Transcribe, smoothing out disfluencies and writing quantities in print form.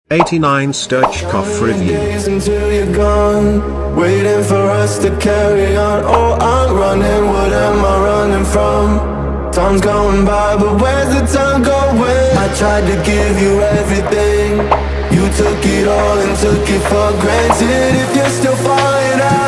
89 Stoichkov review. Until you're gone, waiting for us to carry on. Oh, I'm running, what am I running from? Time's going by, but where's the time going? I tried to give you everything, you took it all and took it for granted. If you're still falling out,